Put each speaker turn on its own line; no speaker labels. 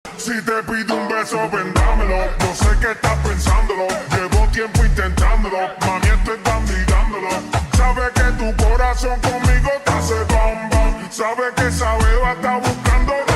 Si te pido un beso, vendámelo. Yo sé que estás pensándolo. Llevo tiempo intentándolo. Mami, estoy mirándolo. Sabe que tu corazón conmigo te hace bam bam. Sabe que esa beba está buscando.